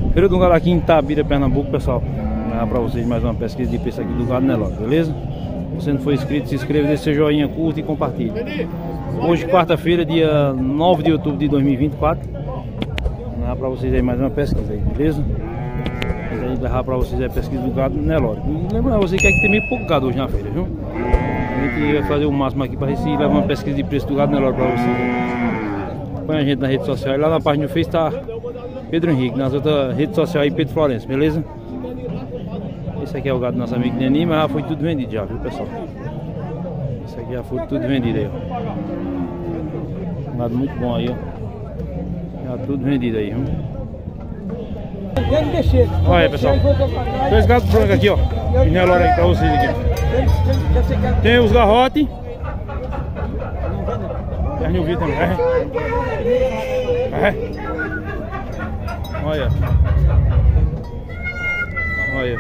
Feira do Gado aqui em Itabira, Pernambuco, pessoal. Vou dar pra vocês mais uma pesquisa de preço aqui do gado Nelore, beleza? Se você não for inscrito, se inscreva, deixe seu joinha, curta e compartilhe. Hoje, quarta-feira, dia 9 de outubro de 2024. Vou dar pra vocês aí mais uma pesquisa aí, beleza? Vou levar pra vocês aí a pesquisa do gado Nelore. Lembrando a vocês que aqui tem meio pouco gado hoje na feira, viu? A gente vai fazer o máximo aqui pra ver se levar uma pesquisa de preço do gado Nelore pra vocês. Acompanha a gente na rede social. Lá na página do Face tá Pedro Henrique, nas outras redes sociais aí Pedro Florencio, beleza? Esse aqui é o gado do nosso amigo Neni, mas já foi tudo vendido já, viu, pessoal? Esse aqui já foi tudo vendido aí, ó. Um gado muito bom aí, ó. Já tudo vendido aí, viu? Olha aí, pessoal. Dois gatos brancos aqui, ó. E Nelore aqui pra vocês aqui. Tem os garrotes. Tem as Nilvita também. Olha. Olha.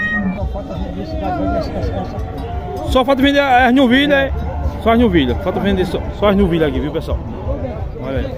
Só falta vender as novilhas. Só as novilhas. Falta vender só as novilhas aqui, viu, pessoal? Olha aí.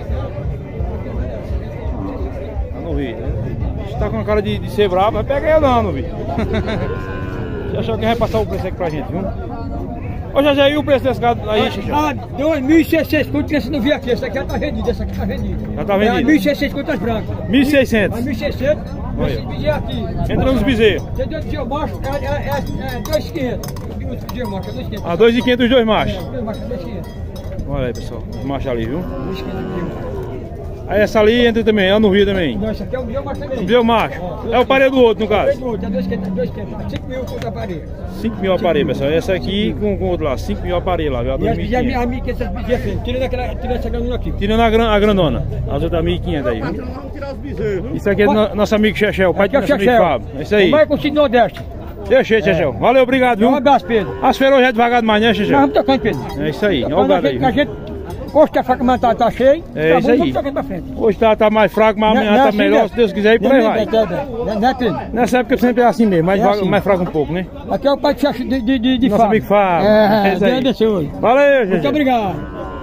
A novilha. Está com a cara de ser bravo, vai pegar ela não, novilha. Você achou que vai passar o preço aqui pra gente, viu? Ô, já e o preço desse gado aí, Xixão? Ah, 2.600 conto que esse não vi aqui. Essa aqui já tá vendida, essa aqui tá vendida. Já tá vendida? 1.600 contas brancas. 1.600. 1.600. Esse bezerro aqui. Entra nos bezerros. Tem dois de macho, é 2.500. De macho, é 2.500. Ah, 2.500 os dois machos. Dois machos, é 2.500. Olha aí, pessoal. Os machos ali, viu? 2.500. Aí essa ali entra também, é no Rio também. Não, esse aqui é o meu macho também. O meu macho. É o pareio do outro, no caso. É 2.500. 5.000 conto aparelho. 5.000 aparelhos, pessoal. Essa aqui com o outro lá, 5.000 aparelhos lá, viu? E as bezerras, a 1.500 essas bezerras, tirando essa grandona aqui. Tirando a grandona. As outras 1.500 aí, viu? Isso aqui é do nosso amigo Chechel, o pai do nosso amigo Fábio. É isso aí. Vai com o Cid Nordeste. Deixa aí, Chechel. Valeu, obrigado, viu? Um abraço, Pedro. As feiras hoje é devagar de manhã, Chechel. Nós vamos tocando, Pedro. É isso aí. Olha o gado aí. Hoje que a faca tá cheia, é isso aí. Vamos tocando pra frente. Hoje tá mais fraco, mas amanhã tá melhor, se Deus quiser, e por aí vai. Nessa época sempre é assim mesmo, mais fraco um pouco, né? Aqui é o pai de Fábio. Nosso amigo Fábio. É isso aí. Valeu, gente. Muito obrigado.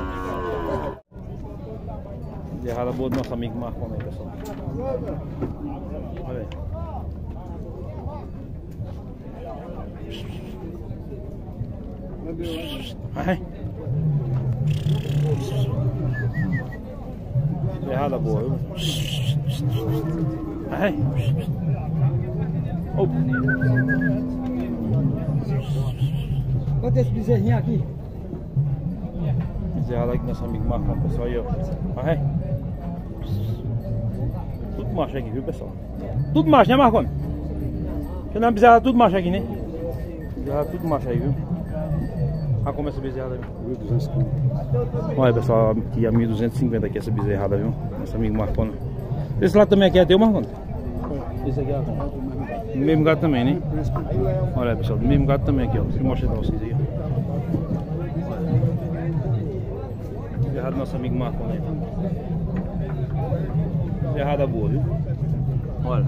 Errada boa do nosso amigo Marcão aí, pessoal. Olha aí. Vai. Errada boa, viu? Vai. Quanto é esse bezerrinho aqui? Bezerrada aqui, nosso amigo Marcão, pessoal aí, ó. Vai. Tudo macho aqui, viu, pessoal? Tudo macho, né, Marcão? Porque na bezerrada tudo macho aqui, né? Bezerrada tudo macho aí, viu? Ah, como essa bezerrada, viu? 1.250. Olha, pessoal, aqui a 1.250 aqui essa bezerrada, viu? Nosso amigo Marcona. Esse lado também aqui é teu, Marcona? Esse aqui é do mesmo gato também, né? Olha, pessoal, do mesmo gato também aqui, ó. Deixa eu mostrar pra vocês aí, ó. Bezerrada do nosso amigo Marcona aí. Bezerrada boa, viu? Olha.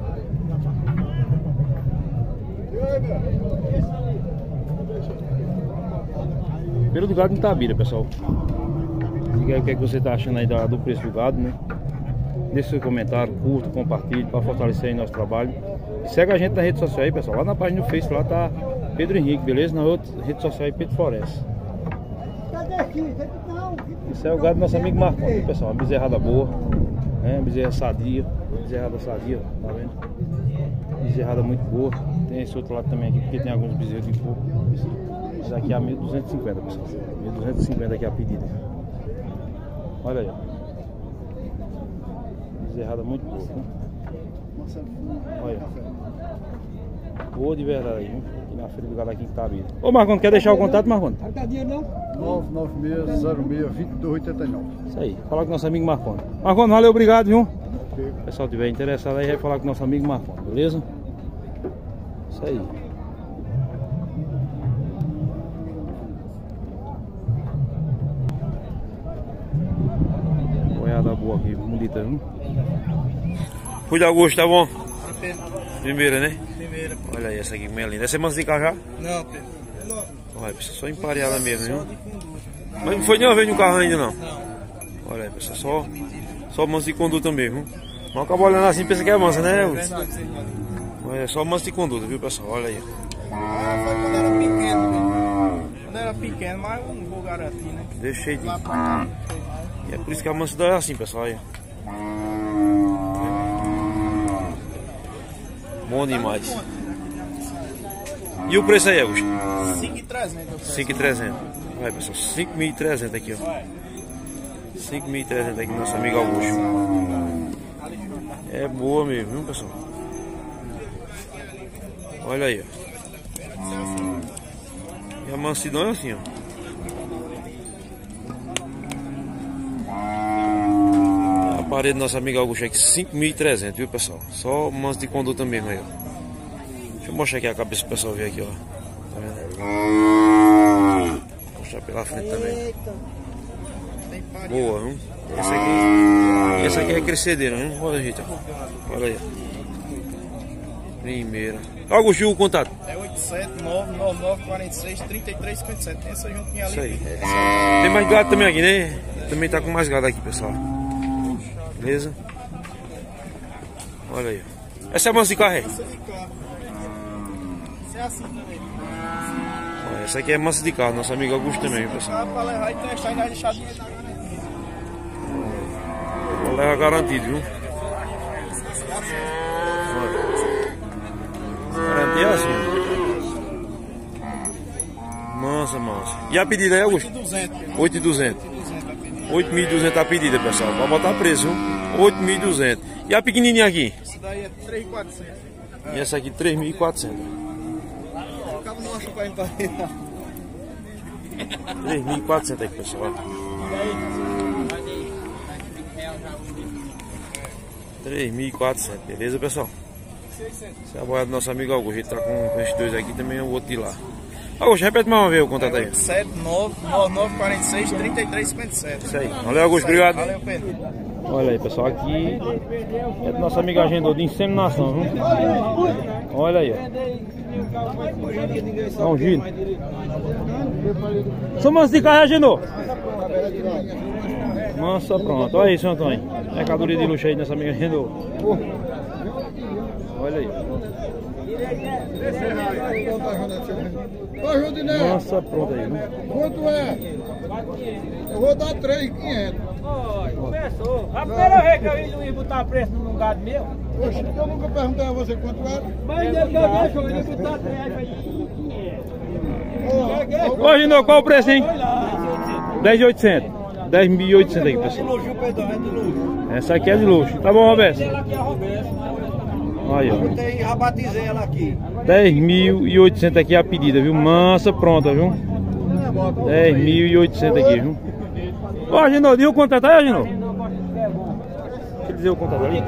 Feira do Gado em Itabira, pessoal. Diga aí o que é que você tá achando aí do preço do gado, né? Deixe seu comentário, curta, compartilhe para fortalecer aí nosso trabalho. E segue a gente na rede social aí, pessoal. Lá na página do Face, lá tá Pedro Henrique, beleza? Na outra rede social aí, Pedro Florencio. Isso é o gado do nosso amigo Marcão, viu, pessoal? Uma bezerrada boa, né? Bezerra sadia, bezerrada sadia, tá vendo? Bezerrada muito boa. Tem esse outro lado também aqui, porque tem alguns bezerros de fogo. Isso aqui é a 1.250, pessoal. 1.250 aqui é a pedida. Olha aí, ó. Bezerrada muito boa, viu? Olha. Boa de verdade aí, viu? Aqui na feira do gado aqui em Itabira. Ô, Marcon, quer deixar o contato, Marcon? Não tá dinheiro não? 996062289. Isso aí, falar com nosso amigo Marcon. Marcon, valeu, obrigado, viu? Se o pessoal estiver interessado aí, vai falar com nosso amigo Marcon, beleza? Isso aí. Boiada boa aqui, bonita, viu? Fui de Augusto, tá bom? Primeira, né? Primeira. Olha aí, essa aqui, meio linda. Essa é mansa de cajá? Não, Pedro. Olha, pessoal, só empareada mesmo, viu? Mas não foi nenhuma vez no carro ainda, não? Não. Olha aí, pessoal, só mansa de conduta mesmo. Não acaba olhando assim, pensa que é mansa, né? É só mansa de conduta, viu, pessoal? Olha aí. Foi quando era pequeno, né? Quando era pequeno, mas eu não vou garantir, né? Deixei de. E é por isso que a mansidão é assim, pessoal. Olha. Bom demais. E o preço aí, Augusto? 5.300. 5.300. Vai, pessoal, 5.300 aqui, ó. 5.300 aqui, nosso amigo Augusto. É boa mesmo, viu, pessoal? Olha aí, ó. E a mansidão é assim, ó. A parede do nosso amigo Augusto aqui, 5.300, viu, pessoal? Só manso de conduta mesmo aí, ó. Deixa eu mostrar aqui a cabeça pro pessoal ver aqui, ó. Tá vendo? Vou mostrar pela frente também. Boa, viu? Essa aqui é crescedeira, viu? Olha aí, tá? Olha aí. Primeira. Augusto, o contato? É 879-9946-3357. Tem essa juntinha ali. Isso aí. Tem mais gado também aqui, né? Também tá com mais gado aqui, pessoal. Beleza? Olha aí. Essa é a mansa de carro, é? Essa de carro. Essa é assim também. Olha, essa aqui é mansa de carro, nosso amigo Augusto também, pessoal. Pra levar e testar e nós deixar de garantia. Vou levar garantido, viu? Garantia assim. Mansa, mansa. E a pedida aí, Augusto? 8.200. 8.200 a pedida, pessoal. Pra botar preço, viu? 8.200. E a pequenininha aqui? Essa daí é 3.400. E essa aqui 3.400. Acaba não acha pra emparear. 3.400 aqui, pessoal. 3.400, beleza, pessoal? Essa é a boia do nosso amigo Augusto. Ele tá com esses dois aqui também, o outro de lá. Augusto, repete mais uma vez o contato aí. 879-9946-3357. Isso aí. Valeu, Augusto, obrigado. Valeu, Pedro. Olha aí, pessoal, aqui é do nosso amigo agendador de inseminação, viu? Olha aí, ó. Dá um giro. Sou manso de carro, agendou? Mansa, pronto. Olha aí, seu Antônio. Mercadoria de luxo aí, nossa amiga agendou. Olha aí. Nossa, pronto aí, viu? Quanto é? Eu vou dar 3.500. Começou. A primeira vez que eu ia botar preço num gado meu. Poxa, eu nunca perguntei a você quanto era. Mas ele deixou, eu ia botar 3.500. Hoje não, qual o preço, hein? 10.800. 10.800 aí, pessoal. Essa aqui é de luxo. Tá bom, Roberto? Aí, ó. Já batizei ela aqui. 10.800 aqui a pedida, viu? Mansa, pronta, viu? 10.800 aqui, viu? Ó, Agenor, diga o contato aí, Agenor. Deixa eu dizer o contato aí.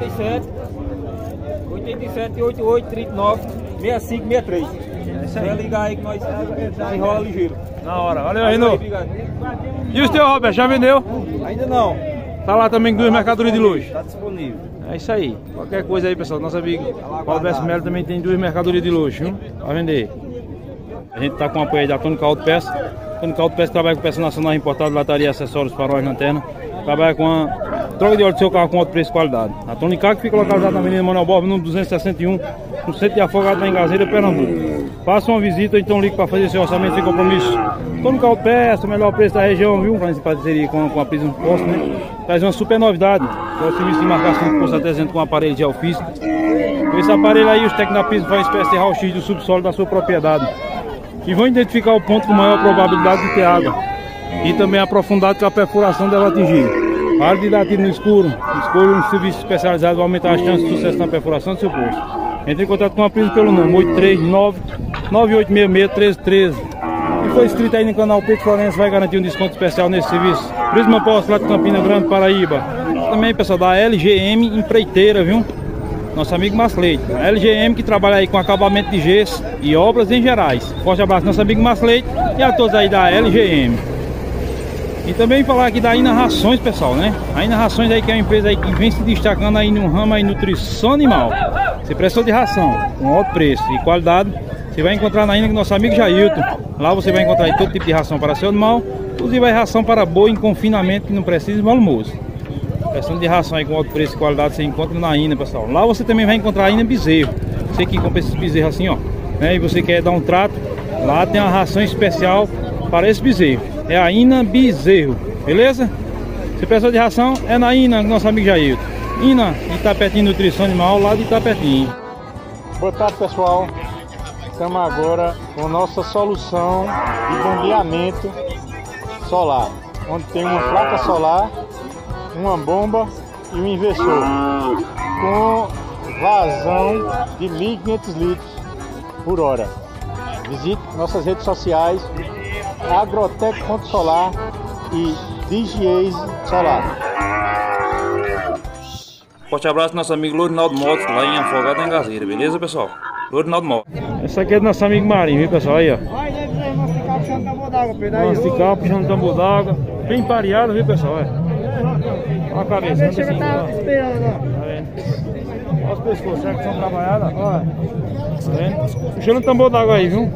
87 88 39 65 63. Vai ligar aí que nós enrola ligeiro. Na hora, valeu, Agenor. E o seu, Roberto, já vendeu? Ainda não. Tá lá também com duas mercadorias de luxo. Tá disponível. É isso aí. Qualquer coisa aí, pessoal. Nosso amigo Roberto Melo também tem duas mercadorias de luxo, viu? Pra vender. A gente tá com o apoio aí da Tônica Autopeça. Tônica Autopeça trabalha com peça nacional importada, lataria, acessórios, faróis, lanterna. Trabalha com a troca de óleo do seu carro com alto preço e qualidade. A Tônica, que fica localizada na Avenida Manuel Borba, número 261, no centro de Afogado, na Engazeira, Pernambuco. Faça uma visita ou então ligue para fazer seu orçamento sem compromisso. Tônica Autopeça, o melhor preço da região, viu? Fazendo parceria com a Prisma Posto, né? Traz uma super novidade, que é o serviço de marcação de posto artesano com aparelho de geofísico. Com esse aparelho aí, os técnicos da Prisma fazem espécie de raio-x do subsolo da sua propriedade e vão identificar o ponto com maior probabilidade de ter água e também a profundidade que a perfuração dela atingir. Para de dar tiro no escuro, escolha um serviço especializado para aumentar as chances de sucesso na perfuração do seu posto. Entre em contato com a Prisma pelo número 839-9866-1313. Se for inscrito aí no canal Pedro Florencio, vai garantir um desconto especial nesse serviço. Prisma Posto, lá de Campina Grande, Paraíba. Também, pessoal, da LGM Empreiteira, viu? Nosso amigo Márcio Leite. A LGM que trabalha aí com acabamento de gesso e obras em gerais. Forte abraço, nosso amigo Márcio Leite e a todos aí da LGM. E também falar aqui da Ina Rações, pessoal, né? A Ina Rações aí que é uma empresa aí que vem se destacando aí no ramo aí nutrição animal. Você prestou de ração, com alto preço e qualidade, você vai encontrar na Ina com nosso amigo Jailton. Lá você vai encontrar aí todo tipo de ração para seu animal, inclusive a ração para boi em confinamento que não precisa de mau almoço. Questão de ração aí com alto preço e qualidade você encontra na Ina, pessoal. Lá você também vai encontrar a Ina Bezerro. Você que compra esses bezerros assim, ó, né, e você quer dar um trato, lá tem uma ração especial para esse bezerro. É a Ina Bezerro, beleza? Se precisar de ração, é na Ina, nosso amigo Jair. Ina Itapetim Nutrição Animal, lá de Itapetim. Boa tarde, pessoal. Estamos agora com nossa solução de bombeamento solar, onde tem uma placa solar, uma bomba e um inversor com vazão de 1.500 litros por hora. Visite nossas redes sociais Agrotec.solar e Digiase Solar. Forte abraço do nosso amigo Lourinaldo Motos, lá em Afogado, em Gazeira, beleza, pessoal? Lourinaldo Motos. Essa aqui é do nosso amigo Marinho, viu, pessoal? Aí, ó. Masticar puxando tambor d'água. Bem pareado, viu, pessoal? Olha a cabeça. Olha assim, tá vendo? Olha os pescoços, será que são trabalhadas? Olha. Tá vendo? Puxando o tambor d'água aí, viu?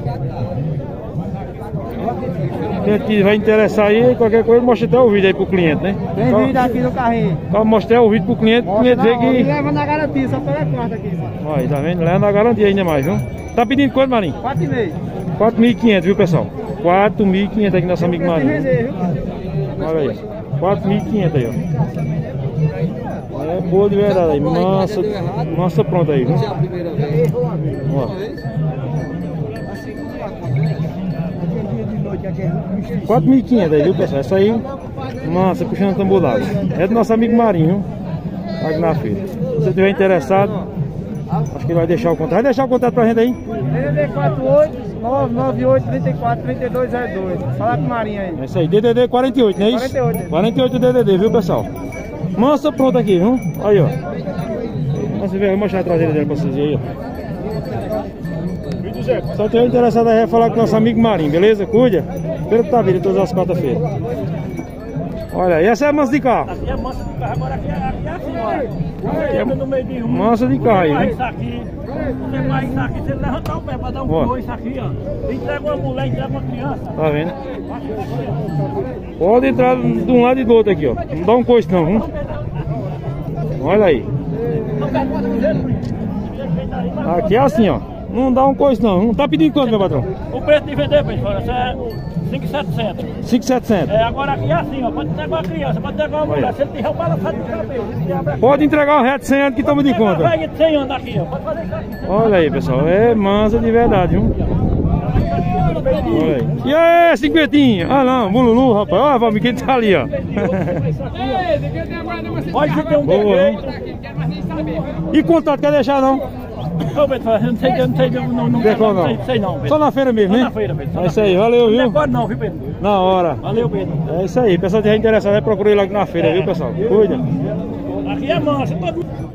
Quem que vai interessar aí, qualquer coisa, mostra até o vídeo aí pro cliente, né? Tem vídeo aqui no carrinho. Mostrar o vídeo pro cliente, o cliente vê que... Leva na garantia, só pela quarta aqui. Olha, tá vendo? Leva na garantia ainda mais, viu? Tá pedindo quanto, Marinho? 4,5. 4.500, viu, pessoal? 4.500 aqui nosso amigo Marinho. Olha aí, 4.500 aí, ó. É boa de verdade aí, massa pronta aí, viu? Ó. 4.500 aí, viu, pessoal? Essa aí, massa, puxando tambor d'água. É do nosso amigo Marinho, aqui na feira. Se você estiver interessado, acho que ele vai deixar o contato. Vai deixar o contato pra gente aí? DDD 48 998 34 3202. Fala com o Marinho aí. É isso aí, DDD 48, não é isso? 48. 48 DDD, viu, pessoal? Massa pronta aqui, viu? Aí, ó. Você vê, vou mostrar a traseira dele pra vocês aí, ó. Só que eu interessado aí é falar com nosso amigo Marinho, beleza? Cuida. Espero que tá vindo todas as quarta-feiras. Olha aí, essa é a mansa de carro. Aqui é mansa de carro, agora aqui é assim, olha. Aqui é no meio de rua. Mansa de carro aí, né? Isso aqui, você vai isso aqui, você levantar o pé pra dar um pulo, isso aqui, ó. Entrega uma mulher, entrega uma criança. Tá vendo? Pode entrar de um lado e do outro aqui, ó. Não dá um coice não, viu? Olha aí. Aqui é assim, ó. Não dá um coice não. Não tá pedindo quanto, meu patrão? O preço de vender, pessoal, é 5.700. 5.700. É, agora aqui é assim, ó. Pode entregar uma criança, pode entregar uma mulher. Se ele tiver o balançado do cabelo, pode entregar o reto de 100 anos que toma de conta. Pega de 100 anos aqui, ó. Pode fazer isso aqui. Olha aí, pessoal. É mansa de verdade, viu? Olha aí. E aí, cinquentinha? Ah, não. Bululu, rapaz. Olha, Valmir, quem tá ali, ó. Olha que tem um boa, bebê. E contato, quer deixar não? Não, Pedro, não sei não, Pedro. Só na feira mesmo, né? Só na feira, Pedro. É isso aí, valeu, viu? Não decora não, viu, Pedro? Na hora. Valeu, Pedro. É isso aí, pessoal que estiver interessado, vai procurar ele lá na feira, viu, pessoal? Cuida. Aqui é mansa, todo mundo.